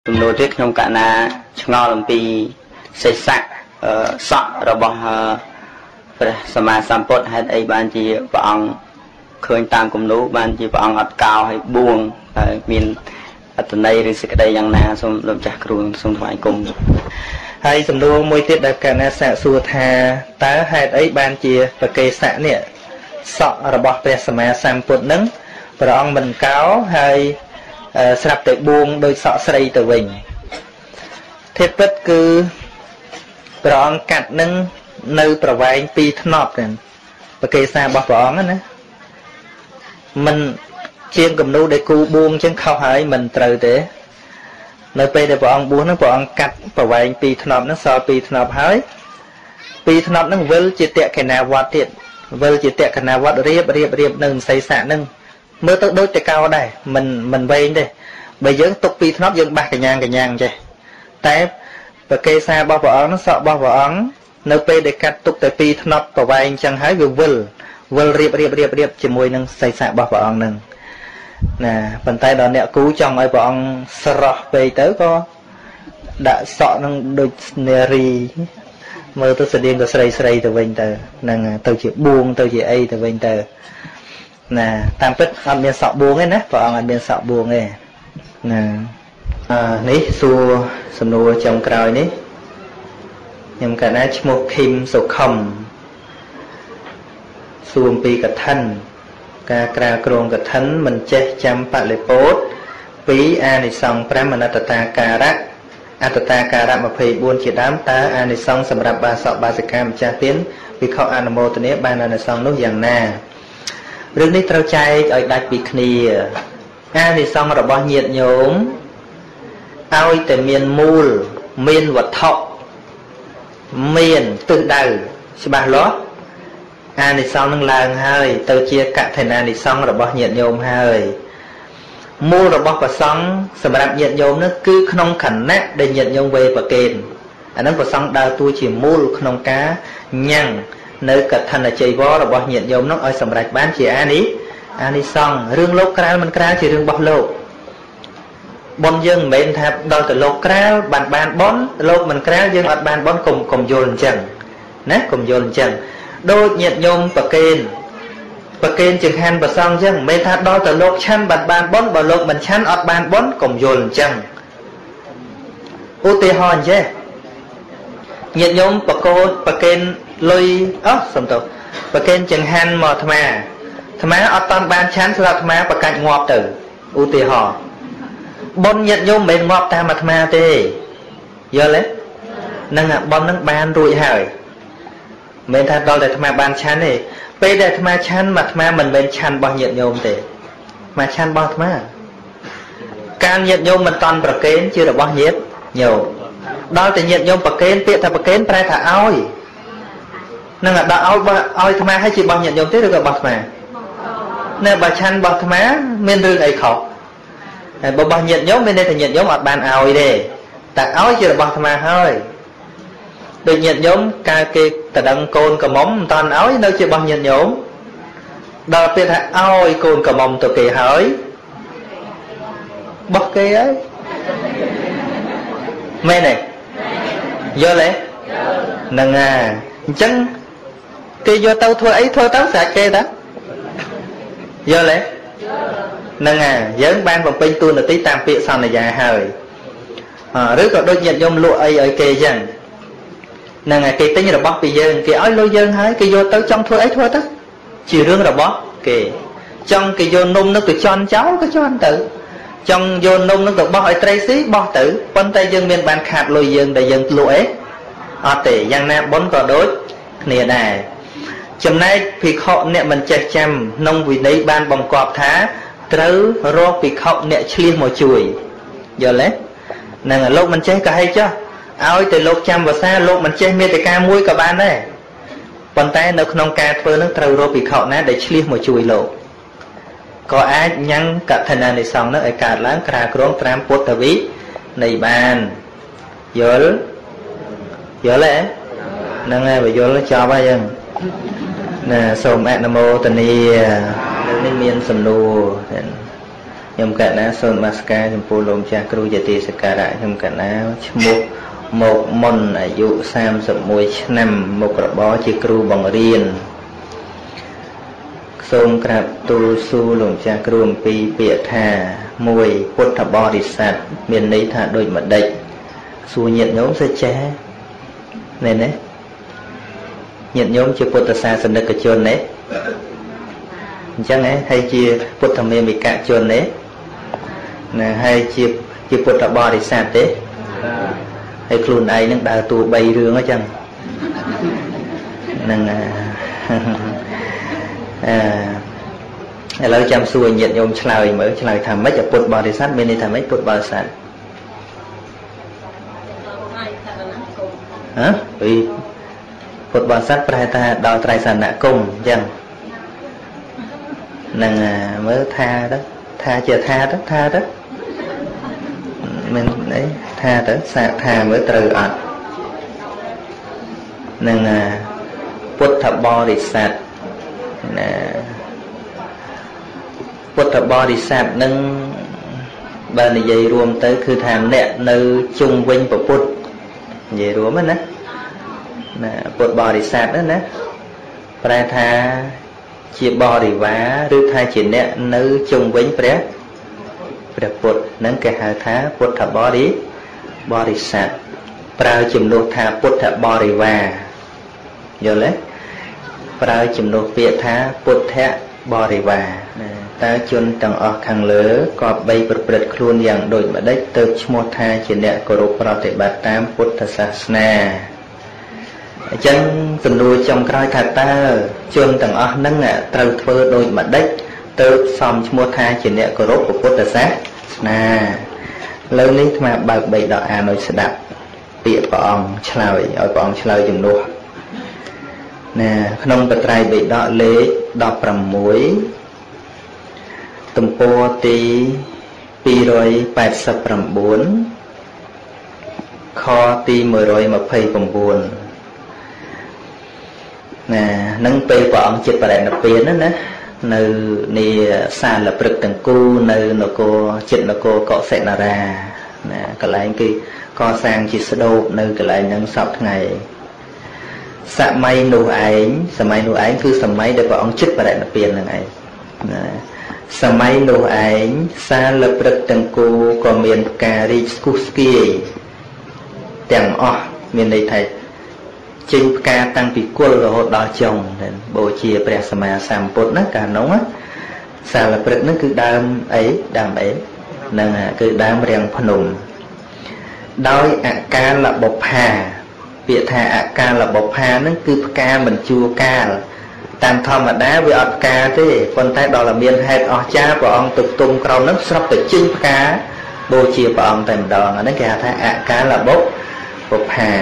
Tụi tôi thích trong cả na ngò làm pi xây sạch sọ rồi bỏ sama sampot hay ấy ban chỉ bọn khơi tăng cùng lũ ban chỉ bọn ọt cao hay buông miền từ đây rồi sẽ cái đây yang na xong làm chặt luôn xong thoại cùng hay sầm đua môi tiết đặc cả na sạ xua thà tá hay ấy ban chỉ và cây sạ nè sọ rồi bỏ về sama sampot nứng và ông mình cáo hay sạp tới buông đôi sọ xây từ mình thiết bất cứ bọn cắt nâng nơi bảo vệ pi thân nọp này và kê xa bỏ bọn á mình chiên cầm nụ để cu buông chứ không phải mình trời thế nơi pe để bọn buông nó bọn cắt bảo vệ pi thân nọp nó so pi thân nọp hơi pi thân nọp nó vơi chỉ tẹt cái nào vọt thiệt vơi chỉ tẹt cái nào vọt riệp nâng xây xạ nâng mưa tới đôi tay cao đây mình vây đây bây giờ tục pi thân nọp dân bạc cái nhang chơi té và kê xa bao vỏ nó sợ bao vỏ nơi pe để cắt tục tới pi thân nọp bảo vệ chẳng hái vơi riệp chỉ môi nâng xây xạ bao vỏ nâng nè bàn tay đó nẹo cú trong ấy bọn sờ về tới có đã sọ nâng đôi neri mơ tôi sẽ điên tôi xây từ bên từ nâng tôi chỉ buông tôi chỉ ấy từ bên từ nè tam tích ăn miên sọ buông ấy nè bọn ăn miên sọ buông ấy nè ní xua sầm nua trong còi ní nhưng cả nó một kim sổ khom xuồng pi cả thân ca cà krong cả thân mình che chăm bạc lệ bốt ví ani song pram anatata kara mà phê buôn chỉ đám ta ani song sầm rạp ba sọ ba cam cha tiến vìเขา anamo ตัวนี้ ban ani song នោះ យ៉ាងណា រឿងនេះត្រូវចែកឲ្យដាច់ពីគ្នាអានិសង្ឃរបស់ញាតិញោមឲ្យតែមានមូលមានវត្ថុមានទិសដៅច្បាស់លាស់អានិសង្ឃនឹងឡើងហើយទៅជាកឋិនានិសង្ឃរបស់ញាតិញោមហើយមូលរបស់ព្រះសង្ឃសម្រាប់ញាតិញោមនោះគឺក្នុងខណៈដែលញាតិញោមវេប្រកេនអានឹងព្រះសង្ឃដើរតួជាមូលក្នុងការញ៉ាំងនៅកឋិនចីវររបស់ញាតិញោមនោះឲ្យសម្រេចបានជាអានិសង្ឃរឿងលោកក្រាលមិនក្រាលជារឿងរបស់លោកបុណ្យយើងមិនមែនថាដល់ទៅលោកក្រាលបានបុណ្យលោកមិនក្រាលយើងអត់បានបុណ្យកុំយល់អញ្ចឹងណាកុំយល់អញ្ចឹងដូចញាតិញោមប្រកេនចង្ហាន់ប្រសងអញ្ចឹងមិនមែនថាដល់ទៅលោកឆាន់បានបុណ្យបើលោកមិនឆាន់អត់បានបុណ្យកុំយល់អញ្ចឹងឧទាហរណ៍អញ្ចឹងញាតិញោមប្រកេនលុយសំទោសប្រកេនចង្ហាន់មកអាត្មាអត់តាន់បានឆាន់ស្រាប់អាត្មាប្រកាច់ងាប់ទៅឧទាហរណ៍បុណ្យញាតិញោមមិនមែនងាប់តាមអាត្មាទេយល់ទេនឹងបុណ្យនឹងបានរួចហើយមិនមែនថាដល់តែអាត្មាបានឆាន់ទេពេលដែលអាត្មាឆាន់អាត្មាមិនមែនឆាន់របស់ញាតិញោមទេអាត្មាឆាន់របស់អាត្មាការញាតិញោមមិនតាន់ប្រកេនជារបស់ញាតិញោមដល់តែញាតិញោមប្រកេនពាក្យថាប្រកេនប្រែថាឲ្យនឹងដល់ឲ្យអាត្មាឲ្យជារបស់ញាតិញោមទេឬក៏របស់អាត្មានៅបើឆាន់របស់អាត្មាមានរឿងអីខុសហើយរបស់ញាតិញោមមានន័យថាញាតិញោមអត់បានឲ្យទេតែឲ្យជារបស់អាត្មាហើយដូចញាតិញោមការគេតដឹងកូនកំមុំមិនតាន់ឲ្យនៅជារបស់ញាតិញោមដល់ពេលថាឲ្យកូនកំមុំទៅគេហើយបោះគេហើយមែនទេយល់ទេហ្នឹងហើយអញ្ចឹងគេយកទៅធ្វើអីធ្វើទៅស្រេចគេតាយល់ទេហ្នឹងហើយយើងបានបំពេញតួនាទីតាមពាក្យសន្យាហើយឬក៏ដូចញាតិញោមលក់អីឲ្យគេអញ្ចឹងហ្នឹងហើយគេទិញរបស់ពីយើងគេឲ្យលុយយើងហើយគេយកទៅចង់ធ្វើអីធ្វើទៅជារឿងរបស់គេចង់គេយកនំនោះទៅជន់ចោលក៏ជន់ទៅចង់យកនំនោះទៅបោះឲ្យត្រីស៊ីបោះទៅប៉ុន្តែយើងមានបានខាតលុយយើងដែលយើងលក់អីអត់ទេយ៉ាងណាបុណ្យក៏ដូចគ្នាដែរចំណែកភិក្ខុអ្នកមិនចេះចាំក្នុងវិន័យបានបង្គាប់ថាត្រូវរកភិក្ខុអ្នកឆ្លៀសមកជួយយល់ទេហ្នឹងលោកមិនចេះក៏ហីចុះឲ្យតែលោកចាំភាសាលោកមិនចេះមេតិកាមួយក៏បានដែរប៉ុន្តែនៅក្នុងការធ្វើនឹងត្រូវរកភិក្ខុណាដែលឆ្លៀសមកជួយលោកក៏អាចញ៉ាំងកឋិនានិសង្ឃនឹងឲ្យកើតឡើងក្រាក្រង5ពុទ្ធវិនៃបានយល់ទេហ្នឹងហើយបើយល់ចប់ហើយយើងណាសូមអនុមោទនានេះមានសំណួរខ្ញុំកណាសូមនមស្ការចំពោះលោកម្ចាស់គ្រូជាទីសក្ការៈខ្ញុំកណាឈ្មោះមកមុនអាយុ31ឆ្នាំមុខរបរជាគ្រូបង្រៀនសូមក្រាបទូលសួរលោកម្ចាស់គ្រូអំពីពាក្យថា1ពុទ្ធបរិស័ទមានន័យថាដូចម្ដេចសួរញាតិញោមសិចេះណែញាតិញោមជាពុទ្ធសាសនិកជនទេអញ្ចឹងហើយជាពុទ្ធមេមិកជនទេណាហើយជាពុទ្ធបរិស័ទទេហើយខ្លួនឯងនឹងដើរតួ3រឿងអញ្ចឹងនឹងឥឡូវចាំសួរញាតិញោមឆ្លើយមើលឆ្លើយថាម៉េចពុទ្ធបរិស័ទមានន័យថាម៉េចពុទ្ធបរិស័ទពីពុទ្ធបរិស័ទប្រែថាដល់ត្រៃសណគមអញ្ចឹងនឹងមើលថាទៅថាជាថាទៅមិនអីថាទៅសាកថាមើលត្រូវអត់នឹងពុទ្ធបរិស័ទណាពុទ្ធបរិស័ទនឹងបើនិយាយរួមទៅគឺថាអ្នកនៅជុំវិញព្រះពុទ្ធនិយាយរួមណាពុទ្ធបរិស័ទណាប្រែថាជាបរិវារឬថាជាអ្នកនៅជុំវិញព្រះពុទ្ធនឹងគេហៅថាពុទ្ធបរិស័ទប្រើជំនួសថាពុទ្ធបរិវារយល់ទេប្រើជំនួសពាក្យថាពុទ្ធបរិវារតើជនទាំងអស់ខាងលើក៏បីប្រព្រឹត្តខ្លួនយ៉ាងដូចម្ដេចទើបឈ្មោះថាជាអ្នកគោរពប្រតិបត្តិតាមពុទ្ធសាសនាអញ្ចឹងសំណួរចុងក្រោយថាតើជនទាំងអស់ហ្នឹងត្រូវធ្វើដូចម្ដេចទើបសមឈ្មោះថាជាអ្នកគោរពពុទ្ធសាសនាលើនេះអាត្មាបើកបីដកអានឲ្យស្ដាប់ពាក្យព្រះអង្គឆ្លើយឲ្យព្រះអង្គឆ្លើយជំនួសណាក្នុងបត្រៃបិដកលេខ16ទំព័រទី289ខទី129ណានឹងពេលព្រះអង្គចិត្តបរិនិព្វានណានៅនីសាលព្រឹកទាំងគូនៅនគរចិត្តនគរកុសិនារាណាកន្លែងគេកសាងជាស្ដូបនៅកន្លែងហ្នឹងសពថ្ងៃសម័យនោះឯងគឺសម័យដែលព្រះអង្គចិត្តបរិនិព្វានហ្នឹងឯងណាសម័យនោះឯងសាលព្រឹកទាំងគូក៏មានការរីកស្គុះស្គាយទាំងអស់មានន័យថាចេញផ្កាតាំងពីគល់រហូតដល់ចុងបូជាព្រះសម្មាសម្ពុទ្ធណាកាលនោះសាលព្រឹកហ្នឹងគឺដើមអីហ្នឹងគឺដើមរាំងភ្នំដោយអកាលបុប្ផាពាក្យថាអកាលបុប្ផាហ្នឹងគឺផ្កាមិនជួរកាលតាមធម្មតាវាអត់ផ្កាទេប៉ុន្តែដល់តែមានហេតុអស្ចារ្យព្រះអង្គទៅទុំក្រោមហ្នឹងស្រាប់តែចេញផ្កាបូជាព្រះអង្គតែម្ដងអាហ្នឹងគេហៅថាអកាលបុប្ផា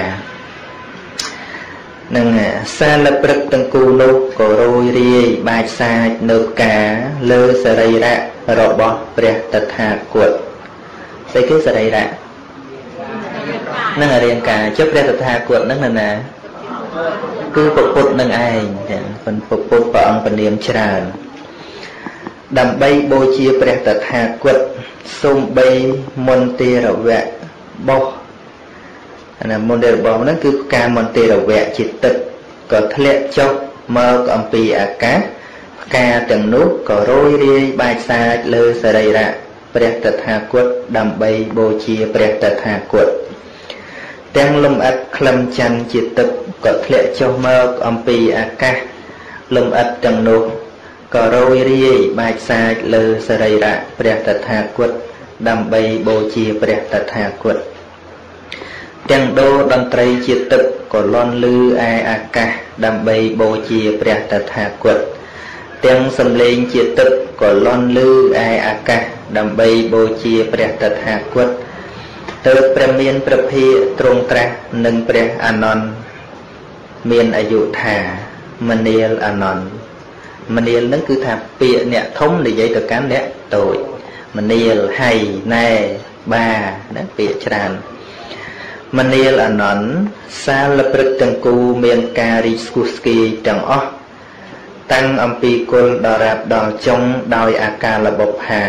នឹងសាលព្រឹកទាំងគូនោះក៏រយរាយបាចសាចនៅផ្កាលើសរីរៈរបស់ព្រះតថាគតស្អីគេសរីរៈនឹងរាងកាយចុះព្រះតថាគតនឹងណាគឺពុទ្ធនឹងឯងចឹងពុទ្ធព្រះអង្គពនាមច្រើនដើម្បីបូជាព្រះតថាគតសូម្បីមន្តិរវៈបោះណាមន្តិរបោះហ្នឹងគឺផ្កាមន្តិរវៈជាទឹកក៏ធ្លាក់ចុះមកអំពីអាកាសផ្កាទាំងនោះក៏រយរាយបាចសាចលើសរីរៈព្រះតថាគតដើម្បីបូជាព្រះតថាគតទាំងលំអិតក្លឹមច័ន្ទជាទឹកក៏ធ្លាក់ចុះមកអំពីអាកាសលំអិតទាំងនោះក៏រយរាយបាចសាចលើសរីរៈព្រះតថាគតដើម្បីបូជាព្រះតថាគតទាំងដូរតន្ត្រីជាទឹកក៏លាន់លឺឯអាកាសដើម្បីបូជាព្រះតថាគតទាំងសំឡេងជាទឹកក៏លាន់លឺឯអាកាសដើម្បីបូជាព្រះតថាគតទើបព្រះមានព្រះភិក្ខទ្រង់ត្រាស់នឹងព្រះអានន្ទមានអាយុថាមនាលអានន្ទមនាលនឹងគឺថាពាក្យអ្នកធំនិយាយទៅកាន់អ្នកតូចមនាលហៃណែបាណាពាក្យច្រើនមនាលអានន្ទសាលព្រឹកទាំងគូមានការរីកស្គុះស្គាយទាំងអស់តាំងអំពីគុលដល់រាបដល់ចុងដោយអាកាលបុប្ផា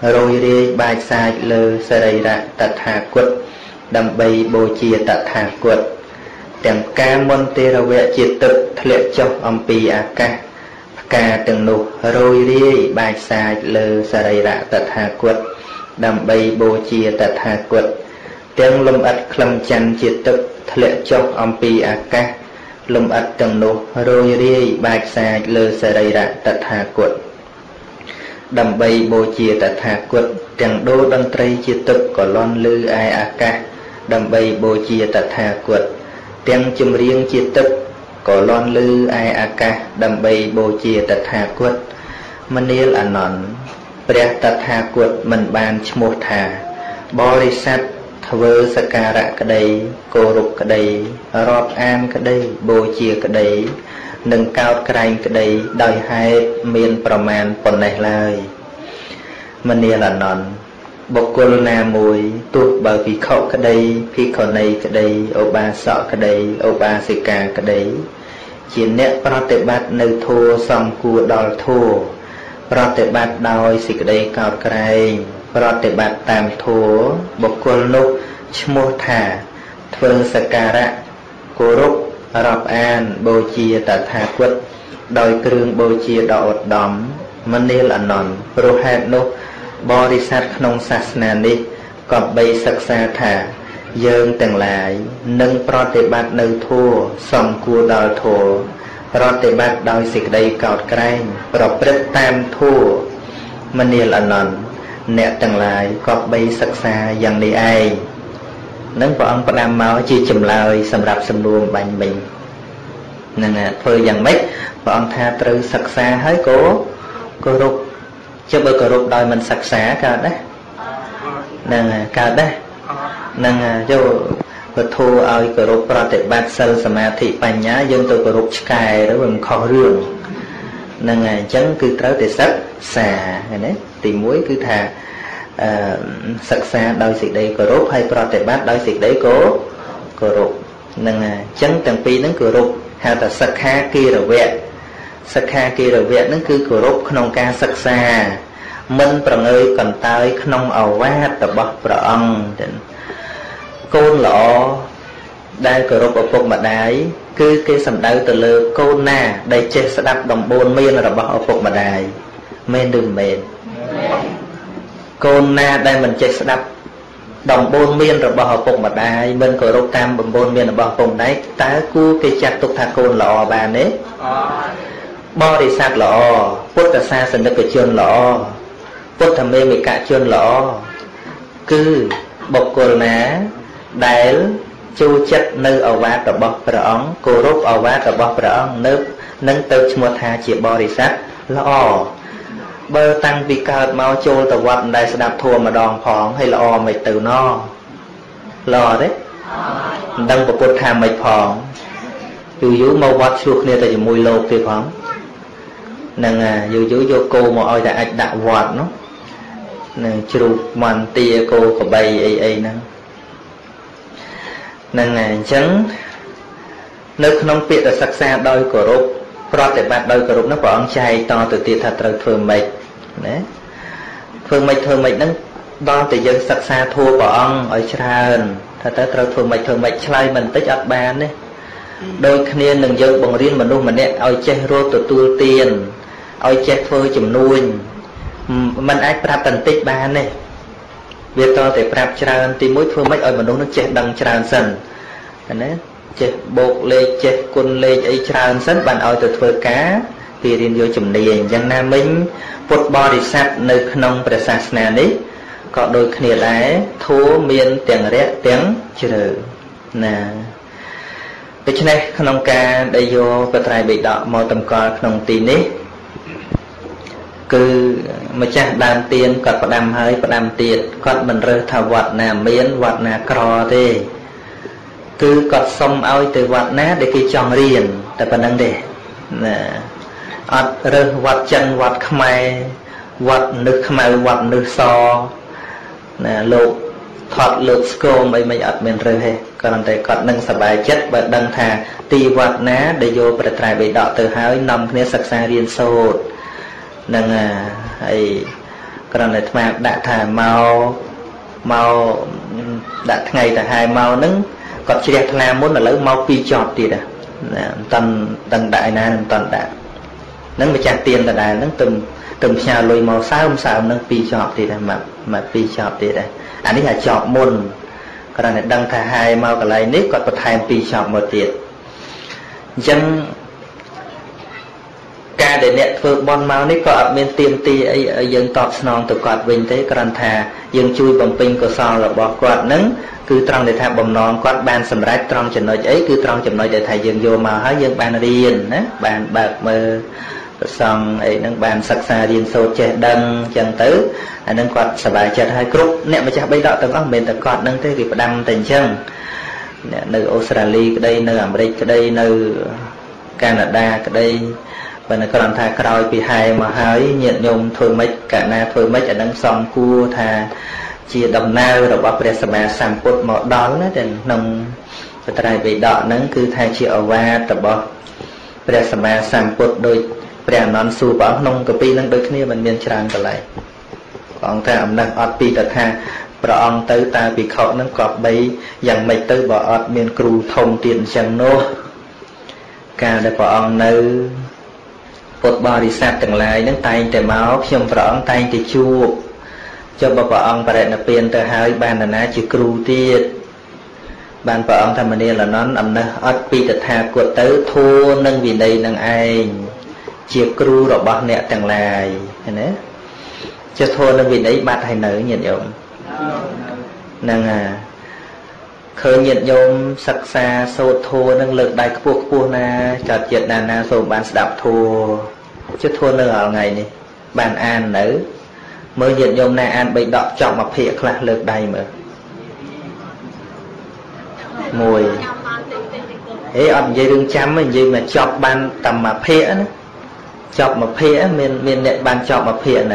រយរាយបាចសាចលើសរីរៈតថាគតដើម្បីបូជាតថាគតទាំងការមន្តេរវៈជាទឹកធ្លាក់ចុះអំពីអាកាសផ្កាទាំងនោះរយរាយបាចសាចលើសរីរៈតថាគតដើម្បីបូជាតថាគតទាំងលំអិតក្លឹមច័ន្ទជាទឹកធ្លាក់ចុះអំពីអាកាសលំអិតទាំងនោះរយរាយបាចសាចលើសរីរៈតថាគតដើម្បីបូជាតថាគតទាំងដូរតន្ត្រីជាទឹកក៏លាន់ឮឯអាកាសដើម្បីបូជាតថាគតទាំងចម្រៀងជាទឹកក៏លាន់ឮឯអាកាសដើម្បីបូជាតថាគតមនាលអនន្តព្រះតថាគតមិនបានឈ្មោះថាបរិស័ទធ្វើសក្ការៈក្តីគោរពក្តីរាប់អានក្តីបូជាក្តីនិងកោតក្រែងក្តីដោយហេតុមានប្រមាណប៉ុណ្ណេះឡើយមនាលអនន្តបុគ្គលណាមួយទោះបើភិក្ខុក្តីភិក្ខុនីក្តីឧបាសកក្តីឧបាសិកាក្តីជាអ្នកប្រតិបត្តិនៅធម៌សំគួរដល់ធម៌ប្រតិបត្តិដោយសេចក្តីកោតក្រែងប្រតិបត្តិតាមធម៌បុគ្គលនោះឈ្មោះថាធ្វើសក្ការៈគោរពរាប់អានបូជាតថាគតដោយគ្រឿងបូជាដ៏ឧត្តមមនាលអនន្តព្រោះហេតុនោះបរិស័ទក្នុងសាសនានេះក៏បីសិក្សាថាយើងទាំងឡាយនឹងប្រតិបត្តិនៅធម៌សំគួរដល់ធម៌ប្រតិបត្តិដោយសេចក្តីកោតក្រែងប្រព្រឹត្តតាមធម៌មនាលអនន្តអ្នកទាំងឡាយក៏បីសិក្សាយ៉ាងនេះឯងនឹងព្រះអង្គផ្ដាំមកជាចម្លើយសម្រាប់សំណួរបាញ់មិញនឹងធ្វើយ៉ាងម៉េចព្រះអង្គថាត្រូវសិក្សាហើយក៏គោរពចុះបើគោរពដោយមិនសិក្សាកើតដែរនឹងកើតដែរនឹងយកពធឲ្យគោរពប្រតិបត្តិសិលសមាធិបញ្ញាយើងទៅគោរពឆ្កែទៅមិនខុសរឿងនឹងអញ្ចឹងគឺត្រូវតែសិក្សាឃើញទេទី1គឺថាសិក្សាដោយសេចក្តីគោរពហើយប្រតិបត្តិដោយសេចក្តីគោរពនឹងអញ្ចឹងទាំងពីរហ្នឹងគោរពហៅថាសិក្ខាគិរវៈសិក្ខាគិរវៈហ្នឹងគឺគោរពក្នុងការសិក្សាមិនប្រងើយកន្តើយក្នុងឱវាទរបស់ព្រះអង្គកូនល្អដែលគោរពឪពុកម្ដាយគឺគេសំដៅទៅលើកូនណាដែលចេះស្ដាប់ដំបូន្មានរបស់ឪពុកម្ដាយមែនឬមិនមែនកូនណាដែលមិនចេះស្ដាប់ដំបូន្មានរបស់ឪពុកម្ដាយមិនគោរពតាមដំបូន្មានរបស់ឪពុកម្ដាយតើគួរគេចាត់ទុកថាកូនល្អបានទេបរិស័ទល្អពុទ្ធសាសនិកជនល្អពុទ្ធមេមិកជនល្អគឺបុគ្គលណាដែលចូលចិត្តនៅឱវាទរបស់ព្រះអង្គគោរពឱវាទរបស់ព្រះអង្គនឹងទៅឈ្មោះថាជាបរិស័ទល្អបើតាំងពីកើតមកចូលទៅវត្តមិនដែលស្ដាប់ធម៌ម្ដងផងហើយល្អមិនទៅណល្អទេមិនដឹងពុទ្ធថាមិនផងយូរមកវត្តឆ្លោះគ្នាទៅជាមួយលោកទេផងនឹងយូរយកគោមកឲ្យតែអាចដាក់វត្តនោះនឹងជ្រូកមន្ទាគោក្របីអីហ្នឹងហ្នឹងហើយអញ្ចឹងនៅក្នុងពាក្យសិក្សាដោយគោរពប្រតិបត្តិដោយគោរពនោះព្រះអង្គចែកតទៅទៀតថាត្រូវធ្វើម៉េចណាធ្វើម៉េចហ្នឹងដល់តែយើងសិក្សាធម៌ព្រះអង្គឲ្យច្រើនថាតើត្រូវធ្វើម៉េចឆ្លើយមិនបន្តិចអត់បានទេដូចគ្នានឹងយើងបង្រៀនមនុស្សម្នាក់ឲ្យចេះរកទទួលទានឲ្យចេះធ្វើជំនួញมันអាចប្រាប់បន្តិចបានទេវាតតែប្រាប់ច្រើនទី1ធ្វើម៉េចឲ្យមនុស្សនោះចេះដឹងច្រើនសិនណាចេះបូកលេខចេះគុណលេខអីច្រើនសិនបានឲ្យទៅធ្វើការពីរៀនយកជំនាញយ៉ាងណាមិញពុទ្ធបរិស័ទនៅក្នុងព្រះសាសនានេះក៏ដូចគ្នាដែរធម៌មានទាំងរយៈទាំងជ្រៅណាដូច្នេះក្នុងការដែលយកបត្រៃបិដកមកតម្កល់ក្នុងទីនេះគឺម្ចាស់ដើមទៀនគាត់ផ្ដាំហើយផ្ដាំទៀតគាត់មិនរើសថាវត្តណាមានវត្តណាក្រទេគឺគាត់សុំឲ្យទៅវត្តណាដែលគេចង់រៀនតែប៉ុណ្្នឹងទេណាអត់រើសវត្តចិនវត្តខ្មែរវត្តនឹកខ្មៅវត្តនឹកសណាលោកថត់លើកស្គមអីមិនអត់មានរើសទេគ្រាន់តែគាត់នឹងសប្បាយចិត្តបើដឹងថាទីវត្តណាដែលយកព្រះត្រៃបិដកទៅហើយនាំគ្នាសិក្សារៀនសូត្រនឹងហើយគ្រាន់តែថ្មដាក់ថាមកដាក់ថ្ងៃទៅហើយមកហ្នឹងគាត់ជ្រះថ្លាមុនឥឡូវមក2ចប់ទៀតណាមិនតាន់ដឹងដាក់ឯណាមិនតាន់ដាក់ហ្នឹងម្ចាស់ទៀនដដែលហ្នឹងទៅផ្ញើលុយមកសើមហ្នឹង2ចប់ទៀតដែរមក2ចប់ទៀតដែរអានេះអាចចប់មុនគ្រាន់តែដឹងថាហើយមកកន្លែងនេះគាត់បន្ថែម2ចប់មកទៀតអញ្ចឹងការដែលអ្នកធ្វើបន់មកនេះក៏អត់មានទៀមទីអីឲ្យយើងតបស្នងទៅគាត់វិញទេគ្រាន់ថាយើងជួយបំពេញកុសលរបស់គាត់ហ្នឹងគឺត្រង់ដែលថាបំណងគាត់បានសម្រេចត្រង់ចំណុចអីគឺត្រង់ចំណុចដែលថាយើងយកមកហើយយើងបានរៀនណាបានបើកមើលប្រសងអីហ្នឹងបានសិក្សារៀនសូត្រចេះដឹងអញ្ចឹងទៅអាហ្នឹងគាត់សប្បាយចិត្តហើយគ្រប់អ្នកម្ចាស់បៃដកទាំងអស់មិនមែនតែគាត់ហ្នឹងទេគេផ្ដាំតែអញ្ចឹងអ្នកនៅអូស្ត្រាលីក្តីនៅអាមេរិកក្តីនៅកាណាដាក្តីបើនៅគ្រាន់ថាក្រោយពីហែមកហើយញាតិញោមធ្វើម៉េចកាលណាធ្វើម៉េចអានឹងសំគួរថាជាដំណើររបស់ព្រះសម្មាសម្ពុទ្ធមកដល់ណាតែក្នុងបត្រៃបិដកហ្នឹងគឺថាជាឱវាទរបស់ព្រះសម្មាសម្ពុទ្ធដោយព្រះអនន្តសួរព្រះអង្គក្នុងកាពីហ្នឹងដូចគ្នាមិនមានច្រើនកន្លែងព្រះអង្គថាអំណះអត់ពីតថាព្រះអង្គទៅតើភិក្ខុហ្នឹងក៏បីយ៉ាងម៉េចទៅបើអត់មានគ្រូធំទៀតអញ្ចឹងនោះកាលដែលព្រះអង្គនៅពុទ្ធបរិស័ទទាំងឡាយហ្នឹងតែងតែមកខ្ញុំព្រះអង្គតែងតែជួបចុះបើព្រះអង្គបរិនិព្វានទៅហើយបាននរណាជាគ្រូទៀតបានព្រះអង្គថាមនាលអនន្តអំណះអត់ពីតថាគតទៅធัวនឹងវិន័យនឹងឯងជាគ្រូរបស់អ្នកទាំងឡាយឃើញទេជាធัวនឹងវិន័យបាត់ហើយនៅញាតិញោមហ្នឹងហើយឃើញញាតិញោមសិក្សាសូត្រធัวនឹងលើកដៃខ្ពស់ខ្ពស់ណាចាត់ចិត្តណាសូមបានស្ដាប់ធัวជាធัวនៅរាល់ថ្ងៃនេះបានអាននៅមើលញាតិញោមណាអានបីដកចប់មកភាគខ្លះលើកដៃមើលមួយអេអត់និយាយរឿងចាំទេនិយាយមកចប់បានតែមួយភាគណាចប់មួយភាគមានអ្នកបានចប់មួយភាគនៅ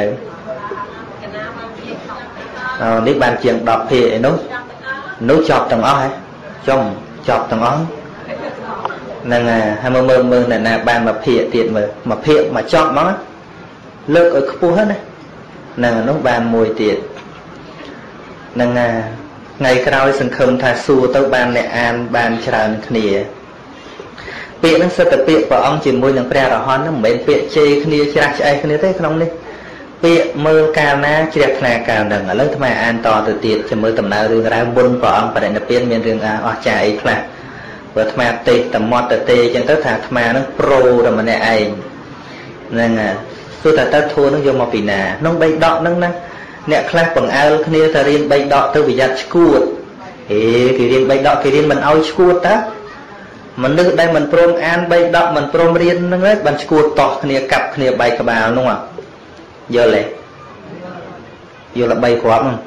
នេះបានជាង10ភាគឯនោះចប់ទាំងអស់ហ៎ចប់ទាំងអស់ហ្នឹងហើយមើលអ្នកណាបានមួយភាគទៀតមើលមួយភាគមកចប់មកលើកឲ្យខ្ពស់ណាហ្នឹងនោះបានមួយទៀតហ្នឹងថ្ងៃក្រោយសង្ឃឹមថាសួរទៅបានអ្នកអានបានច្រើនគ្នាពាក្យហ្នឹងសិតតែពាក្យព្រះអង្គជាមួយនឹងព្រះរហន្តហ្នឹងមិនមែនពាក្យជេរគ្នាច្រាស់ឆ្អែតគ្នាទេក្នុងនេះពាក្យមើលកាលណាជ្រះថ្លាកាលហ្នឹងឥឡូវថ្មអានតទៅទៀតចាំមើលដំណើររឿងរ៉ាវមុនព្រះអង្គបរិនិព្វានមានរឿងអស្ចារ្យអីខ្លះព្រោះថ្មទេតមាត់ទេអញ្ចឹងទៅថាថ្មហ្នឹងប្រូតែម្នាក់ឯងហ្នឹងទោះតែទៅធួនឹងយកមកពីណាក្នុងបីដកហ្នឹងណាអ្នកខ្លះបង្អើលគ្នាទៅរៀនបីដកទៅប្រយ័ត្នឈួតគេរៀនបីដកគេរៀនមិនអោយឈួតតាមនុស្សដែលមិនព្រមអានបីដកមិនព្រមរៀនហ្នឹងឯងបានឈួតតោះគ្នាកាប់គ្នាបែកក្បាលនោះយល់ទេយល់3គ្រាប់ហ្នឹង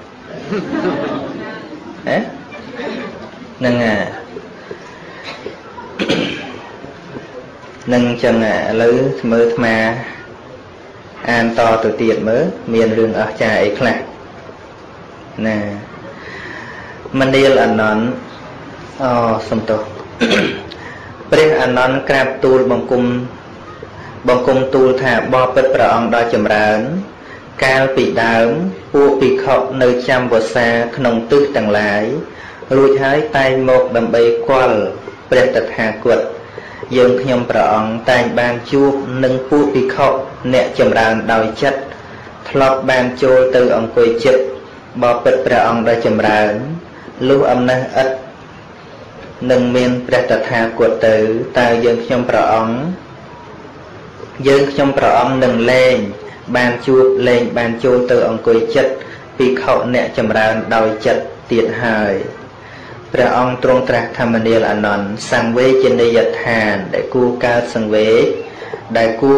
ហ្នឹងនឹងចឹងឥឡូវមើលអាត្មាអានតទៅទៀតមើលមានរឿងអស្ចារ្យអីខ្លះណាមនាលអនន្តសំទោសព្រះអនន្តក្រាបទូលបង្គំទូលថាបបិទ្ធព្រះអង្គដ៏ចម្រើនកាលពីដើមពួកភិក្ខុនៅចាំវស្សាក្នុងទិសទាំងឡាយរួចហើយតែងមកដើម្បីគាល់ព្រះតថាគតយើងខ្ញុំព្រះអង្គតែងបានជួបនឹងពួកភិក្ខុអ្នកចម្រើនដោយចិត្តធ្លាប់បានចូលទៅអង្គុយចិត្តបបិទ្ធព្រះអង្គដ៏ចម្រើនលុះអំណះឥតនឹងមានព្រះតថាគតទៅតើយើងខ្ញុំព្រះអង្គនឹងលែងបានជួបលែងបានចូលទៅអង្គុយចិត្តភិក្ខុអ្នកចម្រើនដោយចិត្តទៀតហើយព្រះអង្គទ្រង់ត្រាស់ធម្មនាលអនន្តសង្វេជនីយដ្ឋានដែលគួរកើតសង្វេគដែលគួរ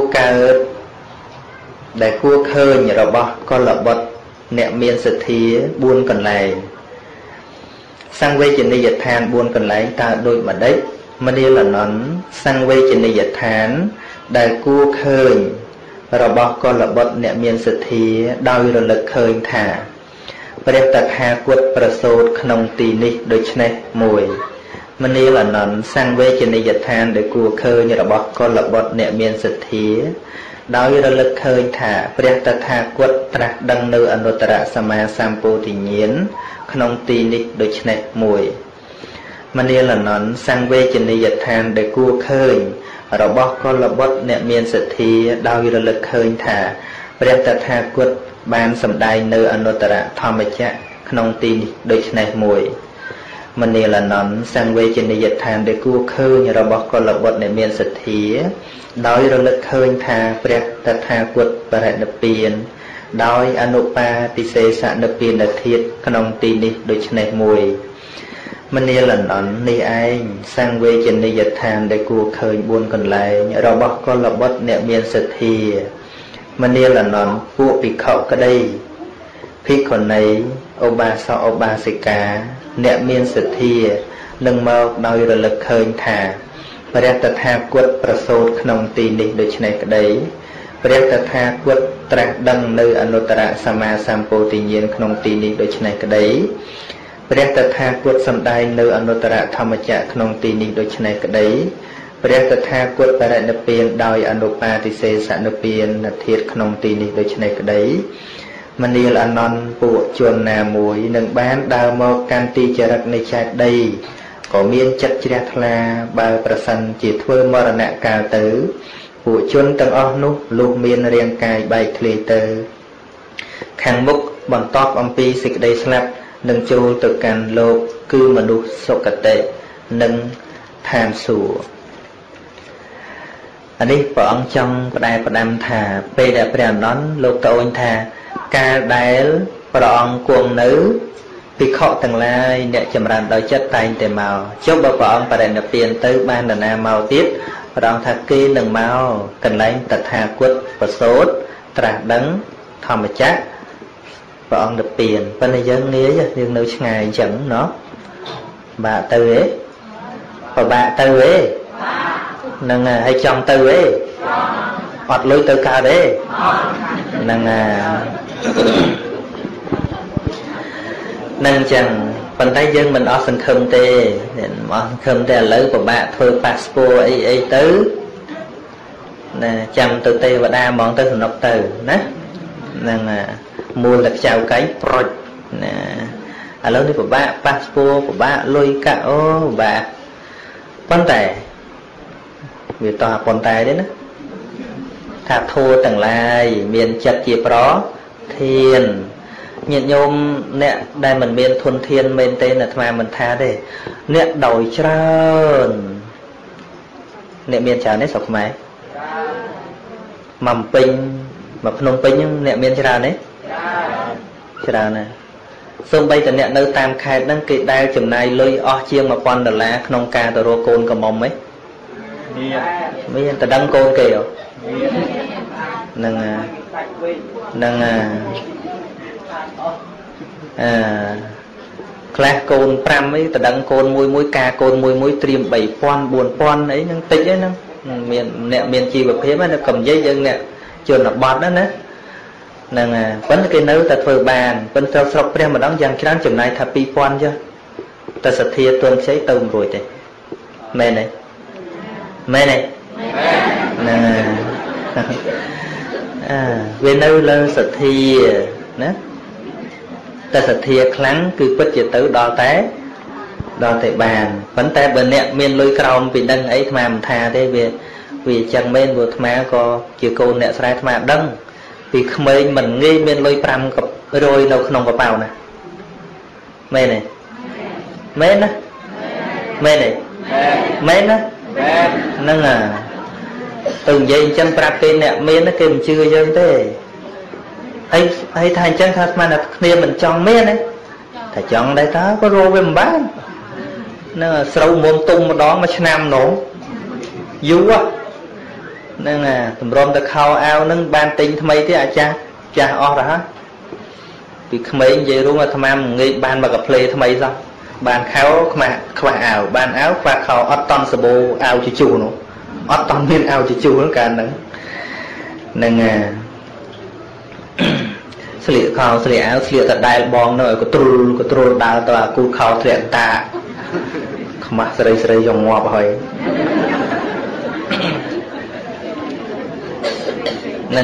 ឃើញរបស់កុលបុត្រអ្នកមានសទ្ធា4កន្លែងសង្វេជនីយដ្ឋាន4កន្លែងតើដូចម្ដេចមនាលអនន្តសង្វេជនីយដ្ឋានដែលគួរឃើញរបស់កុលបុត្រអ្នកមានសទ្ធាដោយរលឹកឃើញថាព្រះតថាគតប្រសូតក្នុងទីនេះដូច្នេះ1មនាលអនន្តសង្វេជនីយដ្ឋានដែលគួរឃើញរបស់កុលបុត្រអ្នកមានសទ្ធាដោយរលឹកឃើញថាព្រះតថាគតត្រាស់ដឹងនៅអនុត្តរសម្មាសម្ពោធិញ្ញាណក្នុងទីនេះដូច្នេះមួយមនាលនន្ទសង្វេជនីយដ្ឋានដែលគួរឃើញរបស់កុលបុត្រអ្នកមានសទ្ធាដោយរលឹកឃើញថាព្រះតថាគតបានសម្ដែងនៅអនុត្តរធម្មចក្រក្នុងទីនេះដូច្នេះមួយមនាលនន្ទសង្វេជនីយដ្ឋានដែលគួរឃើញរបស់កុលបុត្រអ្នកមានសទ្ធាដោយរលឹកឃើញថាព្រះតថាគតបរិនិព្វានដោយអនុបាទិសេសនិព្វានធាតុក្នុងទីនេះដូច្នេះមួយមនាលនន្ទនេះឯងសង្វេជនីយដ្ឋានដែលគួរឃើញ4កន្លែងរបស់កុលបុត្រអ្នកមានសទ្ធាមនាលនន្ទពួកភិក្ខុក្តីភិក្ខុនីឧបាសកឧបាសិកាអ្នកមានសទ្ធានឹងមកដោយរលឹកឃើញថាព្រះតថាគតប្រសូតក្នុងទីនេះដូច្នេះក្តីព្រះតថាគតត្រាស់ដឹងនៅអនុត្តរសម្មាសម្ពោធិញ្ញាណក្នុងទីនេះដូច្នេះក្តីព្រះតថាគតសម្ដែងនៅអនុត្តរធម្មចក្រក្នុងទីនេះដូច្នេះក្តីព្រះតថាគតបរិនិព្វានដោយអនុបាទិសេសនិព្វានធាតុក្នុងទីនេះដូច្នេះក្តីមនាលអនន្តពួកជនណាមួយនឹងបានដើរមកកាន់ទីចរិតនៃចេតិយក៏មានចិត្តជ្រះថ្លាបើប្រសិនជាធ្វើមរណកាលទៅពួកជនទាំងអស់នោះលុះមានរាងកាយបែកធ្លាយទៅខាងមុខបន្ទាប់អំពីសេចក្តីស្លាប់នឹងចូលទៅកាន់លោកគឺមនុស្សសុគតិនិងឋានសួគ៌អានេះព្រះអង្គចង់ផ្ដែផ្ដាំថាពេលដែលព្រះអនន្តលោកត្អូញថាកាលដែលព្រះអង្គគង់នៅភិក្ខុទាំងឡាយអ្នកចម្រើនដោយចិត្តតែងតែមកចុះបើព្រះអង្គបរិនិព្វានទៅបាននរណាមកទៀតព្រះអង្គថាគេនឹងមកកន្លែងតថាគតប្រសូតត្រាស់ដឹងធម្មចក្រព្រះអង្គនិព្វានប៉ុន្តែយើងងាយយើងនៅឆ្ងាយអញ្ចឹងเนาะបាក់ទៅហ៎ពិបាកទៅហ៎នឹងឲ្យចង់ទៅហ៎អត់លុយទៅកើតទេនឹងនឹងអញ្ចឹងប៉ុន្តែយើងមិនអស់សង្ឃឹមទេមិនអស់សង្ឃឹមទេឥឡូវពិបាកធ្វើប៉ាសពតអីទៅណាចាំទៅទេវតាហ្មងទៅសំណុកទៅណានឹងមូលតែខ្ចៅកៃប្រុចណាឥឡូវនេះពិបាកប៉ាសពតពិបាកលុយកាក់អូពិបាកប៉ុន្តែវាតោះប៉ុន្តែទេណាថាធัวទាំងឡាយមានចិត្តជាប្រធានញាតិញោមអ្នកដែលមិនមានធនធានមែនទេអាត្មាមិនថាទេអ្នកដោយច្រើនអ្នកមានច្រើនទេស្រុកខ្មែរមកពេញមកភ្នំពេញអ្នកមានច្រើនទេច្រើនណាស់សូម្បីតែអ្នកនៅតាមខេត្តហ្នឹងគេដែលចំណាយលុយអស់ជាង$1000ក្នុងការទៅរកកូនកំមុំហ៎មានតែដឹងកូនគេហ្នឹងហ្នឹងខ្លះកូន5អីតដឹងកូនមួយការកូនមួយត្រៀម3000 4000អីហ្នឹងតិចហ្នឹងមានអ្នកមានជីវភាពណាកុំនិយាយយើងអ្នកជនបទណាហ្នឹងប៉ុន្តែគេនៅតែធ្វើបានប៉ុន្តែស្រុកព្រះម្ដងយ៉ាងច្រើនចំណាយថា2000ចុះតែសទ្ធាទុនខ្ចីទៅមិនរួចទេមែនទេមែនទេហ្នឹងវានៅលើសទ្ធាណាតែសទ្ធាខ្លាំងគឺពិតជាទៅដល់តែបានប៉ុន្តែបើអ្នកមានលុយក្រោមពីដឹងអីអាត្មាមិនថាទេវាអញ្ចឹងមែនព្រោះអាត្មាក៏ជាកូនអ្នកស្រែអាត្មាដឹងពីក្មេងមិនងាយមានលុយ500នៅក្នុងកប៉ៅណាមែនទេមែនណាមែនទេមែនណាហ្នឹងទៅនិយាយអញ្ចឹងប្រាប់គេអ្នកមានគេមិនជឿយើងទេហើយថាអញ្ចឹងថាស្មានតែគ្នាមិនចង់មានទេតែចង់ដែរតើក៏រកវាមិនបានហ្នឹងស្រូវមុំទុំម្ដងមួយឆ្នាំនោះយូរហ្នឹងតម្រុំទៅខោអាវហ្នឹងបានទិញថ្មីទៀតអាចាស់អស់ទៅហើយពីក្មេងនិយាយរួមអាត្មាមិនងាយបានមកកាផ្លេថ្មីសោះបានខោខ្វះអាវបានអាវខ្វះខោអត់តន់សាប៊ូអាវជជុះនោះអត់តន់មានអាវជជុះហ្នឹងកាលហ្នឹងស្លៀកខោស្លៀកអាវស្លៀកតែដែលបងនៅឲ្យកទ្រុលដើរទៅអាគូខោធ្លាក់តាខ្មាស់ស្រីយកងាប់ហើយនឹង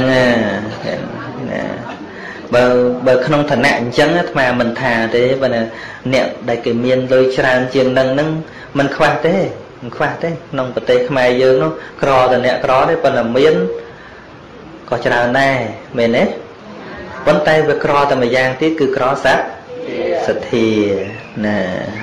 បើក្នុងឋានៈអញ្ចឹងអាត្មាមិនថាទេបើអ្នកដែលគេមានលុយច្រើនជាងនឹងមិនខ្វះទេមិនខ្វះទេក្នុងប្រទេសខ្មែរយើងនោះក្រតែអ្នកក្រទេប៉ុន្តែមានក៏ច្រើនដែរមែនទេប៉ុន្តែវាក្រតែមួយយ៉ាងទៀតគឺក្រសទ្ធាណា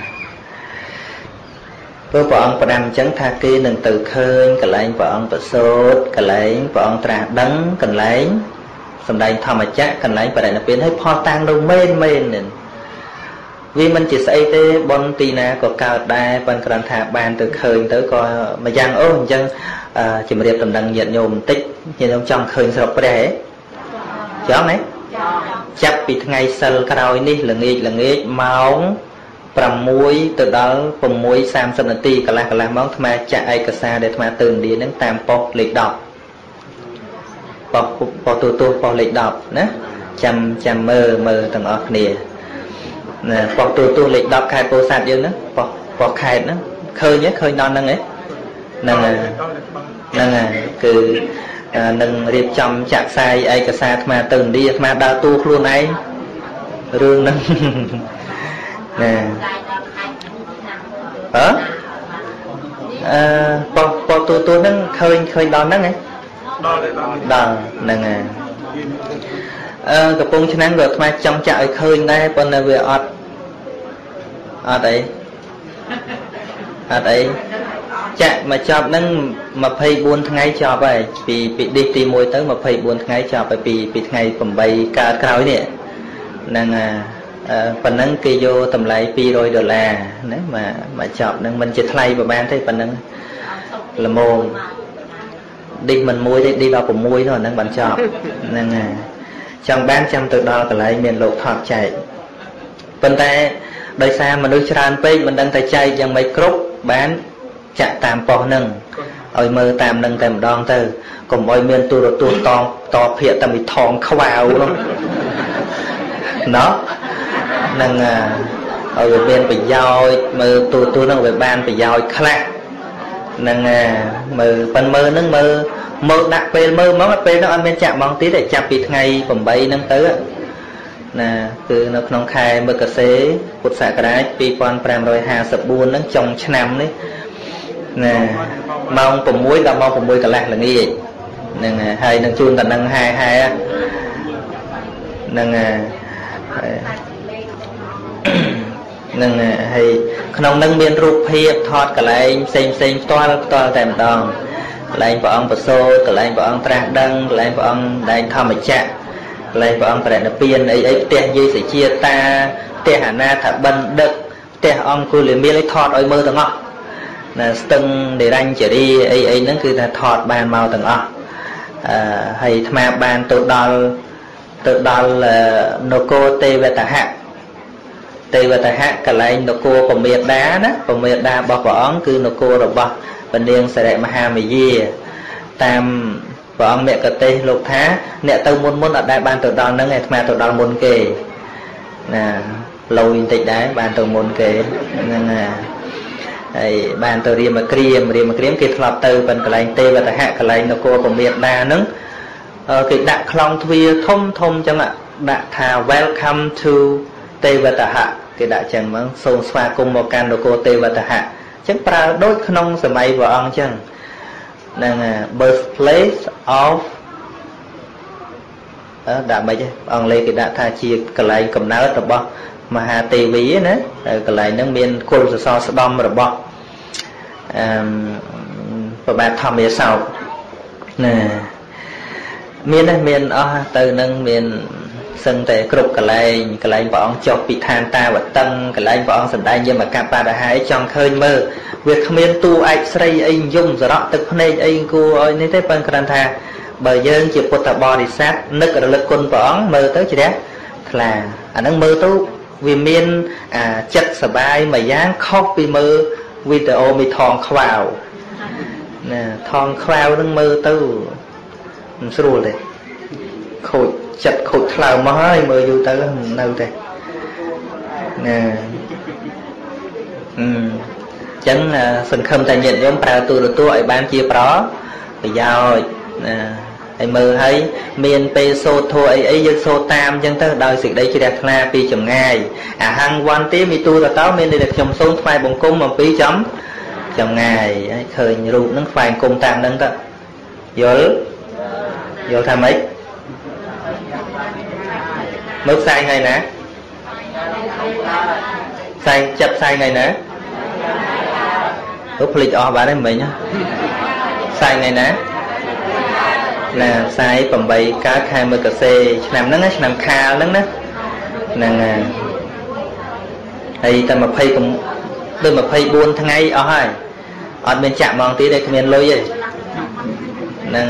ព្រោះព្រះអង្គផ្ដាំអញ្ចឹងថាគេនឹងទៅឃើញកន្លែងព្រះអង្គប្រសូតកន្លែងព្រះអង្គត្រាស់ដឹងកន្លែងសម្ដែងធម្មចក្រកន្លែងបរិនិព្វានឲ្យផលតាំងនោះមែនវាមិនជាស្អីទេបុណ្យទីណាក៏កើតដែរប៉ុន្តែគ្រាន់ថាបានទៅឃើញទៅក៏មួយយ៉ាងអូអញ្ចឹងជំរាបដំណឹងញាតិញោមបន្តិចញាតិញោមចង់ឃើញស្រុកព្រះហ៎ចង់ទេចាប់ពីថ្ងៃសិលក្រោយនេះល្ងាចម៉ោង6ទៅដល់ 6:30 នាទីកន្លះម៉ោងអាត្មាចាក់ឯកសារដែលអាត្មាទៅឥណ្ឌាហ្នឹងតាមប៉ុស្តិ៍លេខ10ប៉ុស្តិ៍ទូប៉ុស្តិ៍លេខ10ណាចាំមើលទាំងអស់គ្នាណាប៉ុស្តិ៍ទូលេខ10ខេត្តពោធិ៍សាត់យើងហ្នឹងប៉ុស្តិ៍ខេត្តហ្នឹងឃើញដល់ហ្នឹងឯងហ្នឹងហើយគឺនឹងរៀបចំចាក់ផ្សាយឯកសារអាត្មាទៅឥណ្ឌាអាត្មាដើរតួខ្លួនឯងរឿងហ្នឹងណាប៉ុស្តិ៍ទូហ្នឹងឃើញដល់ហ្នឹងឯងដល់ហ្នឹងហើយកំពង់ឆ្នាំងក៏អាត្មាចង់ចាក់ឲ្យឃើញដែរប៉ុន្តែវាអត់អីចាក់មកចប់ហ្នឹង24ថ្ងៃចប់ហើយពីឌីសទី1ទៅ24ថ្ងៃចប់ហើយពីថ្ងៃ8កើតក្រោយនេះហ្នឹងប៉ុណ្ណឹងគេយកតម្លៃ$200ណាមកចប់ហ្នឹងមិនជាថ្លៃប្រហែលទេប៉ុណ្ណឹងល្មមឌីសមិនមួយទេឌីសដល់6នោះអាហ្នឹងបានចប់ហ្នឹងហើយចង់បានចាំទៅដល់កន្លែងមានលោកថតចែកប៉ុន្តែដោយសារមនុស្សច្រើនពេកមិនដឹងតែចែកយ៉ាងម៉េចគ្រប់បានចាក់តាមប៉ុស្តិ៍ហ្នឹងឲ្យមើលតាមហ្នឹងតែម្ដងទៅកុំឲ្យមានទូរទស្សន៍តភាកតែមីថងខ្វៅនោះណោះនឹងឲ្យវាមានប្រយោជន៍មើលទូរទស្សន៍ហ្នឹងវាបានប្រយោជន៍ខ្លះនឹងមើលប៉ិនមើលហ្នឹងមើលដាក់ពេលមើលហ្មងពេលហ្នឹងអត់មានចាក់ហ្មងទៀតទេចាប់ពីថ្ងៃ8ហ្នឹងទៅណាគឺនៅក្នុងខែមករាពុទ្ធសករាជ2554ហ្នឹងចុងឆ្នាំនេះណាម៉ោង6ដល់ម៉ោង6កន្លះល្ងាចហ្នឹងហើយនឹងជូនតំណែងហែហ្នឹងហ្នឹងហើយក្នុងនឹងមានរូបភាពថតកន្លែងផ្សេងផ្ទាល់តែម្ដងកន្លែងព្រះអង្គប្រសូតកន្លែងព្រះអង្គត្រាស់ដឹងកន្លែងព្រះអង្គដែងធម្មចក្រកន្លែងព្រះអង្គបរិនិព្វានអីផ្ទះយាយសជាតាផ្ទះអនាថបណ្ឌិតផ្ទះអង្គុលមាលឲ្យថតឲ្យមើលទាំងអស់ណាស្ទឹងនិរញ្ជរីអីហ្នឹងគឺថាថតបានមកទាំងអស់ហើយអាត្មាបានទៅដល់នគរទេវតហៈកន្លែងនគរពមេដាណាពមេដារបស់ព្រះអង្គគឺនគររបស់ព្រះនាងសិរិមហាមាយាតាមព្រះអង្គមគ្គទេសលោកថាអ្នកទៅមុនអត់ដែលបានទៅដល់ហ្នឹងឯអាត្មាទៅដល់មុនគេណាលយបន្តិចដែរបានទៅមុនគេហ្នឹងហើយបានទៅរាមគ្រាមគេធ្លាប់ទៅប៉ុនកន្លែងទេវតហៈកន្លែងនគរពមេដាហ្នឹងគេដាក់ខ្លងទ្វារធំអញ្ចឹងដាក់ថា welcome to ទេវតហៈគេដាក់ចឹងហ្មងសូមស្វាគមន៍មកកាន់នគរទេវតហៈអញ្ចឹងប្រើដូចក្នុងសម័យព្រះអង្គអញ្ចឹងហ្នឹង birthplace of ដាក់មិនទេអង់គ្លេសគេដាក់ថាជាកន្លែងកំណើតរបស់មហាទេវីណាកន្លែងហ្នឹងមានគុលសសរស្ដំរបស់ព្រះបាទធម្មយាសោកណាមានអស់ទៅនឹងមានសឹងតែគ្រប់កន្លែងព្រះអង្គចុះពីឋានតាវតឹងកន្លែងព្រះអង្គសម្ដែងយមកបដហាយចង់ឃើញមើលវាគ្មានតួឯកស្រីអីយំសរក់ទឹកភ្នែកអីគួរឲ្យនេះទេប៉ុន្តែគ្រាន់ថាបើយើងជាពុទ្ធបរិស័ទនឹករលឹកគុណព្រះអង្គមើលទៅជ្រះថ្លាអាហ្នឹងមើលទៅវាមានចិត្តសบายមួយយ៉ាងខុសពីមើលវីដេអូមីថងខ្វៅណាថងខ្វៅហ្នឹងមើលទៅមិនស្រួលទេខូចចិត្តខូចថ្លើមមកហើយមើលយូរទៅនៅទេណាអញ្ចឹងសង្ឃឹមតែញាតិញោមប្រើទូរទស្សន៍ឲ្យបានជាប្រយោជន៍ណាហើយមើលហើយមានពេលសូត្រធัวអីយើងសូត្រតាមអញ្ចឹងទៅដោយសេចក្តីជ្រះថ្លាពីចម្ងាយអាហង្វន្តិមីទូតមានន័យថាខ្ញុំសូមថ្វាយបង្គំអំពីចម្ងាយហើយឃើញរូបហ្នឹងថ្វាយបង្គំតាមហ្នឹងទៅយល់ថាម៉េចមើលផ្សាយថ្ងៃណាផ្សាយចាប់ផ្សាយថ្ងៃណាទៅភ្លេចអស់បាត់ហើយមិញផ្សាយថ្ងៃណាណាផ្សាយ8កើតខែមករាឆ្នាំហ្នឹងឆ្នាំខាលហ្នឹងណាហ្នឹងហើយតែ24ថ្ងៃអស់ហើយអត់មានចាក់ហ្មងទៀតទេគ្មានលុយទេហ្នឹង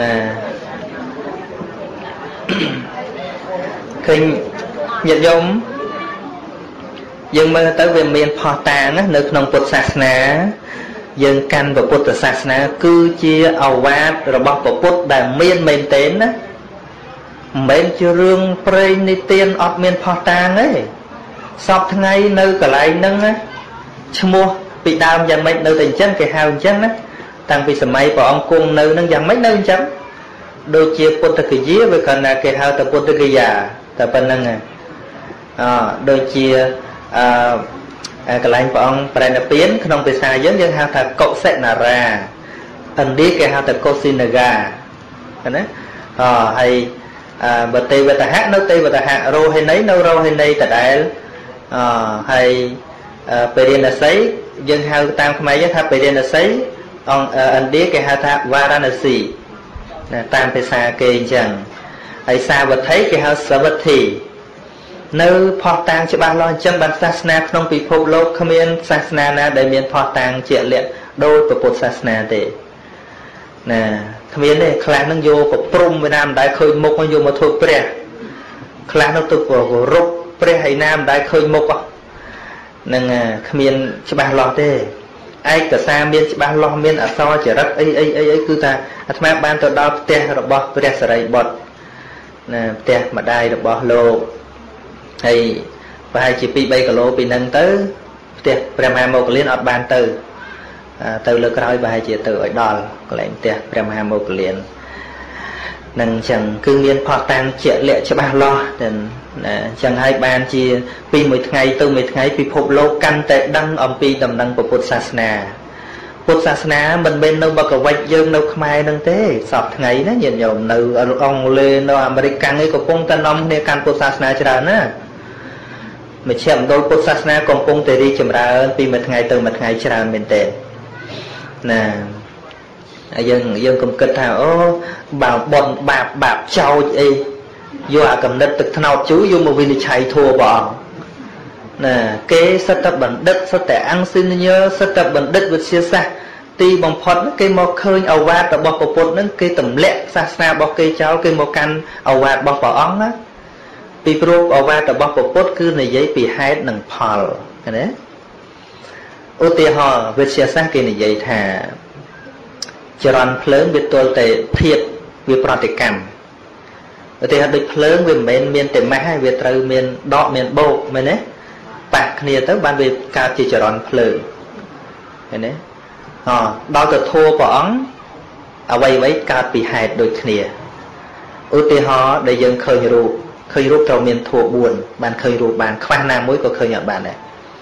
ឃើញញាតិញោមយើងមើលទៅវាមានផុសតាងនៅក្នុងពុទ្ធសាសនាយើងកាន់ពុទ្ធសាសនាគឺជាឱវាទរបស់ពុទ្ធដែលមានមែនទែនណាមិនមែនជារឿងព្រេងនិទានអត់មានផុសតាងទេសពថ្ងៃនៅកន្លែងហ្នឹងណាឈ្មោះពីដើមយ៉ាងម៉េចនៅតែអញ្ចឹងគេហៅអញ្ចឹងណាតាំងពីសម័យព្រះអង្គគង់នៅហ្នឹងយ៉ាងម៉េចនៅអញ្ចឹងដូចជាពុទ្ធគយាវាគាត់ណាគេហៅតែពុទ្ធគយាតែប៉ុណ្្នឹងដូចជាកន្លែងព្រះអង្គប្រណិពានក្នុងភាសាយើងហៅថាកុសិនារាឥណ្ឌាគេហៅថាកុសិនាកាណាហើយបើទេវតហៈនៅទេវតហៈរោហេនីនៅរោហេនីដដែលហើយពេរិណសីយើងហៅតាមខ្មែរយើងថាពេរិណសីឥណ្ឌាគេហៅថាវ៉ារណស៊ីណាតាមភាសាគេអញ្ចឹងហើយសាវត្ថីគេហៅសាវត្ថីនៅផុសតាងច្បាស់លាស់អញ្ចឹងបានសាសនាក្នុងពិភពលោកគ្មានសាសនាណាដែលមានផុសតាងជាក់លាក់ដូចពុទ្ធសាសនាទេណាគ្មានទេខ្លះនឹងយកប្រព្រំឯណាមិនដែលឃើញមុខយកមកធ្វើព្រះខ្លះនោះទៅគោរពព្រះឯណាមិនដែលឃើញមុខនឹងគ្មានច្បាស់លាស់ទេឯកសារមានច្បាស់លាស់មានអក្សរចរិតអីគឺថាអាត្មាបានទៅដល់ផ្ទះរបស់ព្រះសារីបុត្រណាផ្ទះម្ដាយរបស់លោកហើយប្រហែលជា2-3គីឡូពីហ្នឹងទៅផ្ទះព្រះមហាមោគលានអត់បានទៅលើក្រោយប្រហែលជាទៅឲ្យដល់កន្លែងផ្ទះព្រះមហាមោគលាននឹងអញ្ចឹងគឺមានផុសតាំងជាក់លាក់ច្បាស់លាស់ណាអញ្ចឹងហើយបានជាពីមួយថ្ងៃទៅមួយថ្ងៃពិភពលោកកាន់តែដឹងអំពីដំណឹងពុទ្ធសាសនាពុទ្ធសាសនាមិនមែននៅបកវិច្ចយើងនៅខ្មែរនឹងទេសពថ្ងៃណាញាតិញោមនៅអង់គ្លេសនៅអាមេរិកឯងកំពុងតែនាំគ្នាកាន់ពុទ្ធសាសនាច្រើនណាមជ្ឈមណ្ឌលពុទ្ធសាសនាកំពុងតែរីកចម្រើនពីមួយថ្ងៃទៅមួយថ្ងៃច្រើនមែនទែនណាយើងកុំគិតថាអូបើបនបាបចោចអីយកអាកំណត់ទឹកថ្នោតជួយយកមកវិនិច្ឆ័យធัวព្រះអង្គណាគេសិតតែបណ្ឌិតសិតតែអង្គសិនញើសិតតែបណ្ឌិតវិទ្យាសាស្ត្រទីបំផុតគេមកឃើញឱវាទរបស់ពុទ្ធនឹងគេទម្លាក់សាសនារបស់គេចោលគេមកកាន់ឱវាទរបស់ព្រះអង្គណាពីព្រោះឱវាទរបស់ពុទ្ធគឺនិយាយពីហេតុនិងផលណាឧទាហរណ៍វិទ្យាសាស្ត្រគេនិយាយថាចរន្តភ្លើងវាទល់តែភាពវាប្រតិកម្មឧទាហរណ៍ដូចភ្លើងវាមិនមែនមានតែម៉ាស់ហើយវាត្រូវមានដកមានបោកមែនទេប៉ះគ្នាទៅបានវាកើតជាចរន្តភ្លើងឃើញទេដល់ទៅធัวព្រះអង្គអ្វីកើតពីហេតុដូចគ្នាឧទាហរណ៍ដែលយើងឃើញរូបត្រូវមានធัว4បានឃើញរូបបានខ្វះណាមួយក៏ឃើញអត់បានដែរ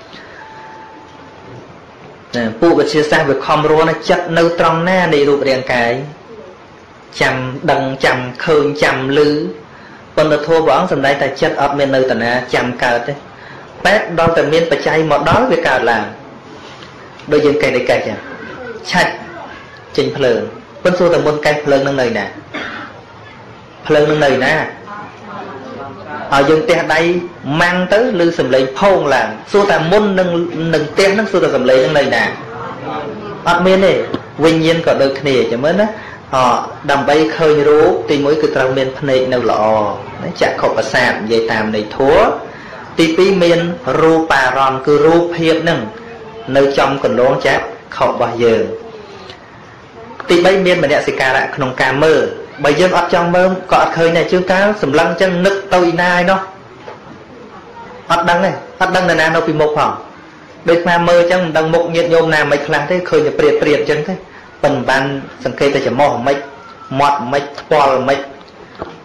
ពួកវិទ្យាសាស្ត្រវាខំរស់ចិត្តនៅត្រង់ណានៃរូបរាងកាយចាំដឹងចាំឃើញចាំឮប៉ុន្តែធម៌ព្រះអង្គសម្ដែងតែចិត្តអត់មាននៅតាណាចាំកើតទេបែបដល់តែមានបច្ច័យមកដល់វាកើតឡើងដូចយើងកេះតែកេះចឹងឆាច់ចេញភ្លើងប៉ុន្តែសួរតែមុនកេះភ្លើងនឹងនៅណាភ្លើងនឹងនៅណាឲ្យយើងទះដៃម៉ាំងទៅឬសំឡេងផោងឡើងសួរតែមុននឹងទះនឹងសួរតែសំឡេងនឹងនៅណាអត់មានទេវិញ្ញាណក៏ដូចគ្នាចឹងមើលណាដើម្បីឃើញរូបទី1គឺត្រូវមានភ្នែកនៅល្អចក្ខុប្រសាទនិយាយតាមន័យធម៌ទី2មានរូបារម្មណ៍គឺរូបភាពនឹងនៅចំកន្លងចក្ខុរបស់យើងទី3មានមនសិការៈក្នុងការមើលបើយើងអត់ចង់មើលក៏អត់ឃើញដែរជួនកាលសម្លឹងចឹងនឹកទៅឯណាឯណោះអត់ដឹងទេអត់ដឹងនរណានៅពីមុខផងដូចស្មាមើលចឹងមិនដឹងមុខញាតិញោមណាមិនខ្លះទេឃើញតែព្រាតចឹងទេប៉ុន្តែបានសង្កេតតែច្រមុះមិនមាត់មិនថ្ពាល់មិន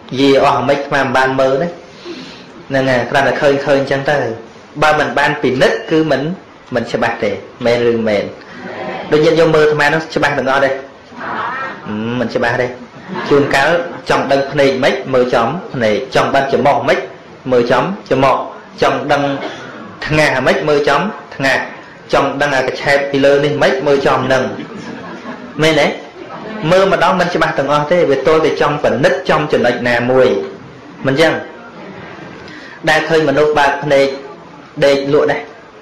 gì ở mấy mà ban mơ đấy nên là ra là khơi chẳng tới ba mình ban bị nứt cứ mình sẽ bạc để mẹ rừng mền đôi nhiên vô mơ mà nó sẽ bạc được ngon đây mình sẽ bạc đây chuông cá trong đằng này mấy mơ chấm này trong ban chấm mỏ mấy mơ chấm mỏ trong đằng thằng ngà mấy mơ chấm thằng ngà trong đằng cái chép pillar nên mấy mơ chấm nâng mê đấy mơ mà đó mình sẽ bạc được ngon thế về tôi thì trong phần nứt trong chuẩn lệch nà mùi mình chăng đang khơi mà nốt bạc này để lụa đây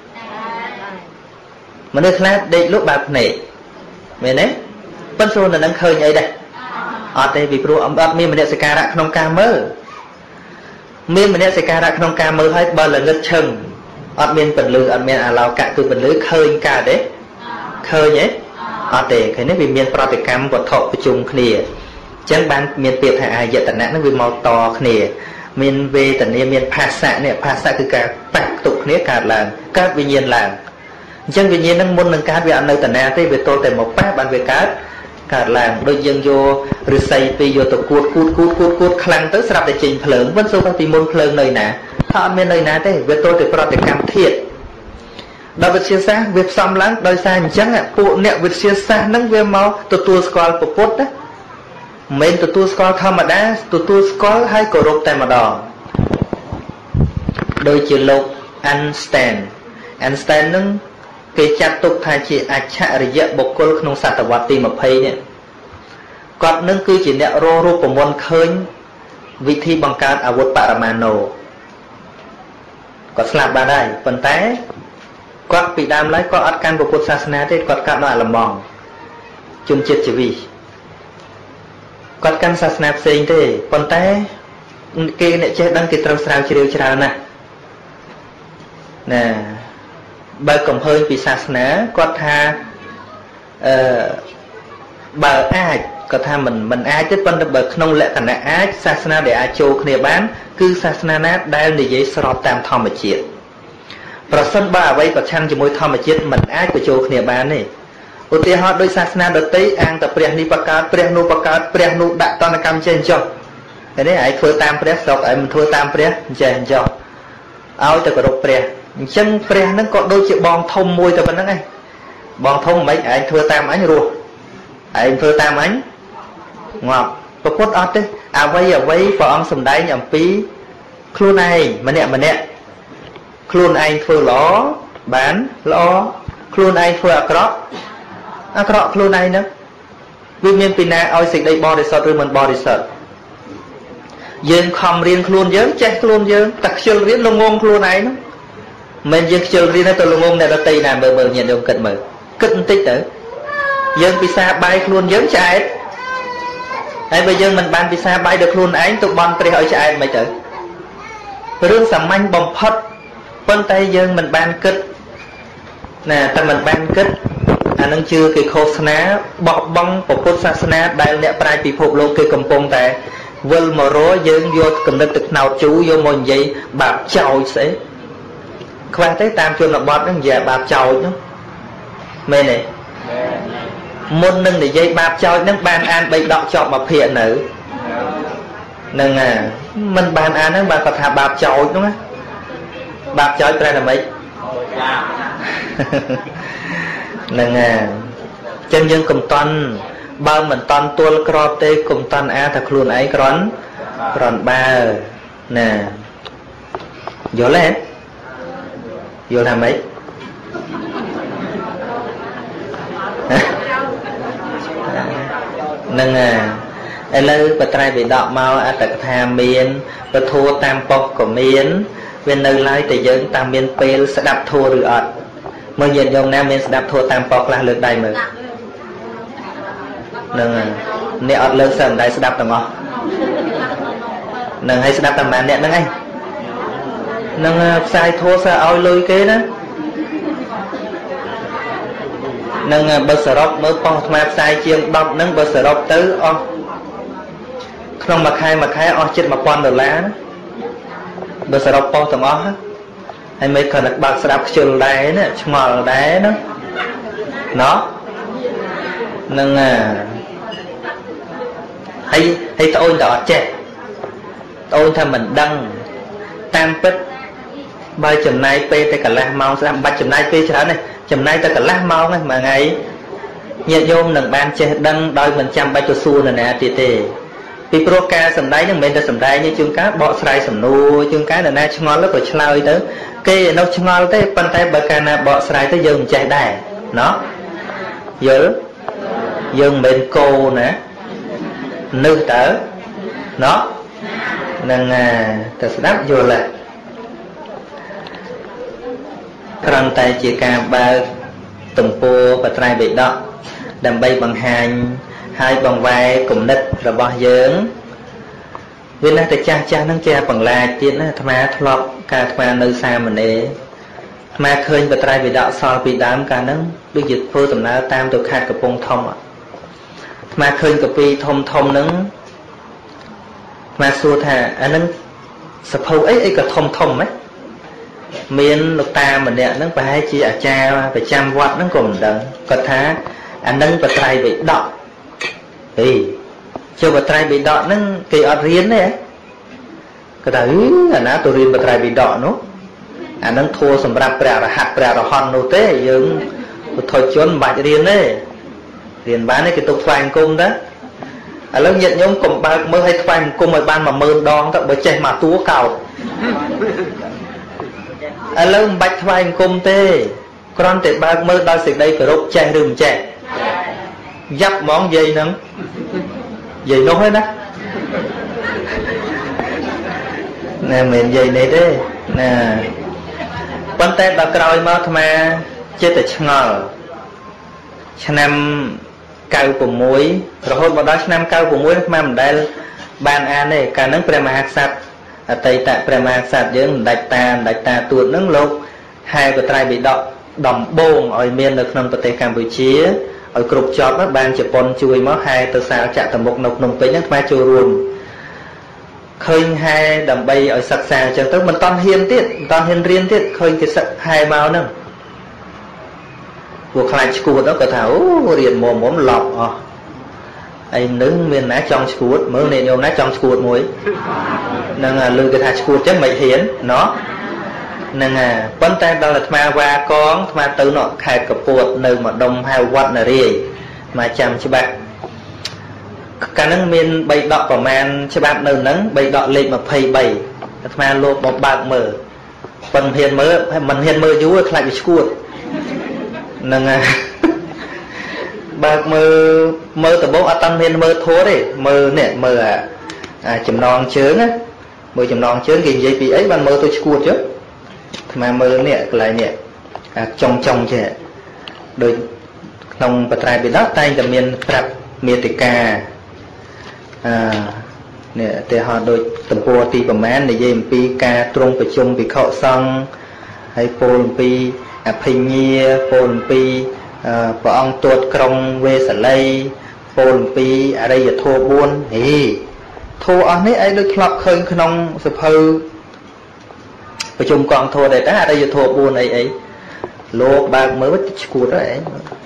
mà nơi khác để lúc bạc này mẹ đấy phân số là đang khơi như đây ở đây vì pro ông miên mình sẽ ca ra không ca mơ miên mình sẽ ca ra không ca mơ hết bao là ngất chân ở miên phần lư ở miên lao cả từ phần lưới khơi cả đấy khơi nhé ở đây cái này vì miên proticam vật thọ của chung kia chẳng ban miên tiệp hay ai dạy tận nó vì màu to kia miền về tận này miền phá xạคือการปักตุกเนี้ยการลางการวิญญาณลางจังวิญญาณนั่งมนต์นั่งการวิญญาณในตะนาที่เวโตแต่หมกแป๊บอันเวการลางโดยยังโยหรือใส่ปีโยตะกูดคลังtớiสลับแต่จริงเพลิงวันสุขปีมนเพลิงเลยนะถ้าอันเมนเลยนะที่เวโตแต่ปฏิกรรมเทียดโดยวิทยาศาสตร์เวทซ้ำล้างโดยสารจังอ่ะปูเนี่ยวิทยาศาสตร์นั่งเวมเอาตัวสกอลปปุ๊ดนะเมนตัวสกอลธรรมดาตัวสกอลให้กรบแต่มาดองโดยจิโลกอันสแตนนึงเกิดจากตุกทายจีอัจฉริยะบุคคลขนมศตวรรษที่มาเพย์เนี่ยก่อนนึงคือจีเนี่ยรูปมวลเคยวิธีบังการอาวุธปรมาณูก็สลับมาได้ปัญแต่ก็ปีดามไล่ก็อัดการบุพศาสนาได้ก็การน่าละมองจุนจิตจีวีก็การศาสนาเสียงได้ปัญแต่เกเนี่ยเจ้าดังกิตรสาวเชียวชรานะnè bà cầm hơi vì sát ná có tha bà ai có tha mình ai chứ phân được bà không lẽ thành ai sát ná để ai châu kia bán cứ sát ná nát đai để giấy sọp tam thom mà chết và sân bà vậy có chăng cho môi thom mà chết mình ai của châu kia bán này ưu tiên họ đôi sát ná đợt tí ăn tập preh ni bạc preh nu đặt toàn là cam trên cho cái đấy ai thua tam preh sọc ai mình thua tam preh trên cho áo cho có độc preh chân preh nó có đôi chữ bong thông môi cho vấn này bong thông mấy anh thưa tam ánh rùa anh thưa tam ánh ngọt có cốt ớt đấy à vây vào ông sầm đáy nhầm phí khuôn này mà nè khuôn anh thưa ló bán ló khuôn anh thưa acro khuôn này nữa vì miền pina oi xịt đây body shot rồi mình body shot dương không riêng khuôn dớn chết khuôn dớn tặc chưa riêng lông ngôn khuôn này nó mình dân chơi đi nó tôi luôn ngôn này nó tây nào mờ nhìn được cận mở cận tích tử dân pizza bay luôn giống chạy ấy bây giờ mình ban pizza bay được luôn ấy tụi bon pre hỏi chạy mày tử rương sầm manh bồng phật bên tay dân mình ban kích nè ta mình ban kích anh đang chưa cái khô ná bọc bong của phật sasana đại nẹt prai bị phục lô cái cầm pông tại vơi mà rối dân vô cầm được từ nào chú vô mồi vậy bạc chào sẽ khoa tới tam chuồn là bọt nó về bạp chòi chứ mê này môn nâng để dây bạp chòi nó ban an bị đọ chọt mà phiền nữ nâng à mình ban an nó bà có thả bạp chòi đúng không bạp chòi ra là mấy nâng à chân dân cùng toàn bao mình toàn tuôn crop tê cùng toàn a thật luôn ấy còn ba nè vô lên vô làm mấy nâng à ai lư bà trai bị đọ mau à tạc thà miên bà thua tam bọc của miên bên nơi lại thì dân tam miên pê sẽ đạp thua rồi ọt mới nhìn dòng nam miên sẽ đạp thua tam bọc là lượt đây mà nâng à nè ọt lơ sầm đây sẽ đạp đồng ngọt nâng hay sẽ đạp tầm bàn nè nâng anh nâng sai thua sao oi lôi kế đó nâng bơ sờ rốc mới phong map sai chiên đọc nâng bơ sờ rốc tới o không mà khai o chết mà quan đồ lá bơ sờ rốc phong thằng o hết hay mấy cần đặt bạc sạp trường đáy nè mờ đáy đó nó nâng hay tôi đỏ chết អូនថាមិនដឹងតាមពិតបើចំណាយពេលតែកន្លះម៉ោងស្ដាប់បាច់ចំណាយពេលច្រើនទេចំណាយតែកន្លះម៉ោងហ្នឹងមួយថ្ងៃញាតិញោមនឹងបានចេះដឹងដោយមិនចាំបាច់ទៅសួរនរណាទៀតទេពីព្រោះការសំដែងនឹងមិនមែនតែសំដែងទេជួនកាលបកស្រាយសំណួរជួនកាលនរណាឆ្ងល់ទៅក៏ឆ្លើយទៅគេឯនោះឆ្ងល់ទេប៉ុន្តែបើកាលណាបកស្រាយទៅយើងមិនចេះដែរណោះយល់យើងមិនមែនគោណានឹកតើណោះនឹងទៅស្ដាប់យល់ហើយគ្រាន់តែជាការបើកទំព័របត្រៃបិដកដើម្បីបង្ហាញហើយបង្វែរគំនិតរបស់យើងវាណាស់តែចាស់ហ្នឹងជាបង្លាចទៀតណាអាត្មាធ្លាប់ការអាត្មានៅសាមណេរអាត្មាឃើញបត្រៃបិដកសល់ពីដើមកាលហ្នឹងដូចជាធ្វើដំណើរតាមទៅខេត្តកំពង់ធំអាត្មាឃើញកាពីធំហ្នឹងអាត្មាសួរថាអាហ្នឹងសភៅអីក៏ធំណាមានលោកតាម្នាក់ហ្នឹងប្រហែលជាអាចារ្យប្រចាំវត្តហ្នឹងក៏មិនដឹងគាត់ថាអានឹងបត្រៃបិដកហេចូលបត្រៃបិដកហ្នឹងគេអត់រៀនទេគាត់ថាអាណាទៅរៀនបត្រៃបិដកនោះអានឹងធัวសម្រាប់ព្រះអរហន្តព្រះអរហន្តនោះទេយើងពុទ្ធជនមិនបាច់រៀនទេរៀនបានទេគេទុកថ្វាយអង្គមទៅឥឡូវញាតិញោមកុំបើកមើលឲ្យថ្វាយអង្គមឲ្យបាន 10000 ដងទៅបើចេះមកតួកោតឥឡូវមិនបាច់ថ្វាយអង្គមទេគ្រាន់តែបើកមើលដោយសេចក្តីគោរពចេះឬមិនចេះយ៉ាប់ហ្មងយាយហ្នឹងយាយនោះហើយណាមិនមែនយាយនេះទេណាប៉ុន្តែដល់ក្រោយមកអាត្មាចិត្តតែឆ្ងល់ឆ្នាំ96រហូតមកដល់ឆ្នាំ96អាត្មាមិនដែលបានអានទេកាលហ្នឹងព្រះមហាក្សត្រអតីតព្រះមហាក្សត្រយើងម្ដេចតាទួតហ្នឹងលោកហែបត្រៃបិដកដំបងឲ្យមាននៅក្នុងប្រទេសកម្ពុជាឲ្យគ្រប់ចប់បានជប៉ុនជួយមកហែទៅសាលចតុមុខនៅភ្នំពេញហ្នឹងស្មាចូលរួមឃើញហែដើម្បីឲ្យសិក្សាអញ្ចឹងទៅមិនតាន់ហ៊ានទៀតមិនតាន់ហ៊ានរៀនទៀតឃើញគេសិក្សាហែមកហ្នឹងពួកខ្លាចឈួតទៅគាត់ថាអូរៀនមុំឡប់អស់អីនឹងមានណាចង់ឈួតមើលអ្នកញោមណាចង់ឈួតមួយហ្នឹងឮគេថាឈួតចឹងមិនហ៊ានណោះហ្នឹងប៉ុន្តែដល់អាត្មាវ៉ាកងអាត្មាទៅនោះខេត្តកពួតនៅម្ដុំហៅវត្តនរាយអាត្មាចាំច្បាស់កាលហ្នឹងមាន3ដកប្រមាណច្បាប់នៅហ្នឹង3ដកលេខ23អាត្មាលោកមកបើកមើលប៉ុន្តែមិនហ៊ានមើលយូរខ្លាចវាឈួតហ្នឹងបើកមើលដំបូងអត់តាន់ហ៊ានមើលធัวទេមើលនេះមើលចំណងជើងណាមើលចំណងជើងគេនិយាយពីអីបានមើលទៅឈួតchứអាត្មាមើលនេះកន្លែងនេះចុងចេះដូចក្នុងបត្រៃបិដកតែងតែមានប្រាប់មេតិកានេះតែហោដូចទំព័រទីប្រមាណនិយាយអំពីការទ្រង់ប្រជុំភិក្ខុសង្ឃហើយពោលអំពីអភិញ្ញាពោលអំពីព្រះអង្គទួតក្រុងវេសាលីពោលអំពីអរិយធម៌4ហេធម៌អស់នេះឯងដូចធ្លាប់ឃើញក្នុងសភៅប្រជុំកងធម៌ដែរតាអរិយធម៌4អីលោកបើកមើលទៅឈួតហើយ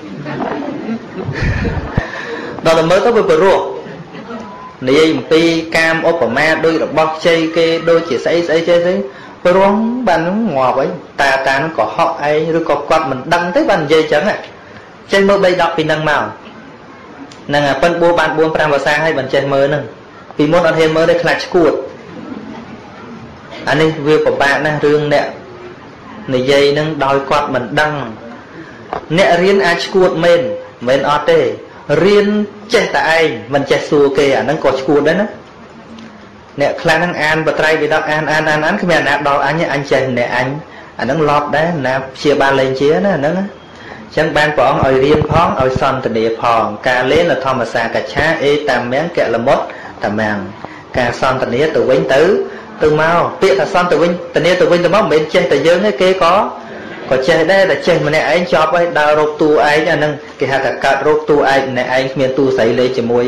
ដល់ទៅមើលទៅវាព្រោះនិយាយអំពីកាមឧបមាដូចរបស់ជ័យគេដូចជាស្អីចេះព្រោះបានងាប់ហើយតានឹងក៏ហក់ឯងឬក៏គាត់មិនដឹងទេបាននិយាយចឹងចេះមើល3 10ពីនឹងមកហ្នឹងប៉ិន4បាន4 5ភាសាហើយបានចេះមើលហ្នឹងពីមុនអត់ហ៊ានមើលទេខ្លាចឈួតអានេះវាពិបាកណាស់រឿងអ្នកនិយាយហ្នឹងដោយគាត់មិនដឹងអ្នករៀនអាចឈួតមែនអត់ទេរៀនចេះតែឯងមិនចេះសួរគេអាហ្នឹងក៏ឈួតដែរណាអ្នកខ្លះហ្នឹងអានបត្រៃបិដកអានគ្មានអាណាដល់អញចេះអ្នកអញអាហ្នឹងឡប់ដែរណាព្យាបាលលេងជាណាហ្នឹងអញ្ចឹងបានព្រះអង្គឲ្យរៀនផងឲ្យសន្ទនាផងការលេងធម្មសាកច្ឆាអេតាមាំងកលមុតតាមាំងការសន្ទនាទៅវិញទៅមកពាក្យថាសន្ទនាទៅវិញទៅមកមិនមែនចេះតែយើងទេគេក៏ចេះដែរតែចេះម្នាក់ឯងចប់ហើយដើររកតួឯងអាហ្នឹងគេហៅថាកើតរកតួឯងម្នាក់ឯងគ្មានតួស្រីលេងជាមួយ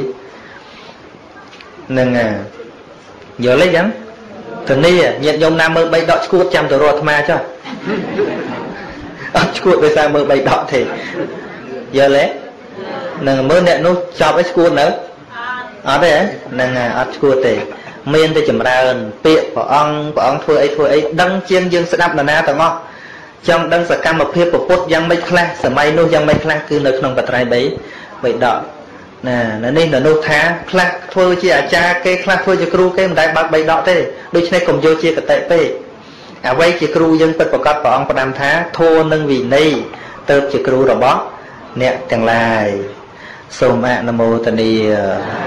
ហ្នឹងយល់ទេចឹងទៅនេះញាតិញោមណាមើល3ដកឈួតចាំទៅរកអាត្មាចុះអត់ឈួតដោយសារមើល3ដកទេយល់ទេនឹងមើលអ្នកនោះចប់ឲ្យឈួតនៅអត់ទេហ្នឹងអត់ឈួតទេមានតែចម្រើនពាក្យព្រះអង្គធ្វើអីដឹងជាងយើងស្ដាប់នរណាទាំងអស់ចង់ដឹងសកម្មភាពពុទ្ធយ៉ាងម៉េចខ្លះសម័យនោះយ៉ាងម៉េចខ្លះគឺនៅក្នុងបត្រៃ3ដកណានៅនេះនៅនោះថាខ្លះធ្វើជាអាចារ្យគេខ្លះធ្វើជាគ្រូគេមិនដែលបើក3ដកទេដូច្នេះកុំយកជាកតិពេកអ្វីជាគ្រូយើងពិតប្រាកដព្រះអង្គផ្ដាំថាធម៌និងវិន័យទៅជាគ្រូរបស់អ្នកទាំងឡាយសូមអនុមោទនា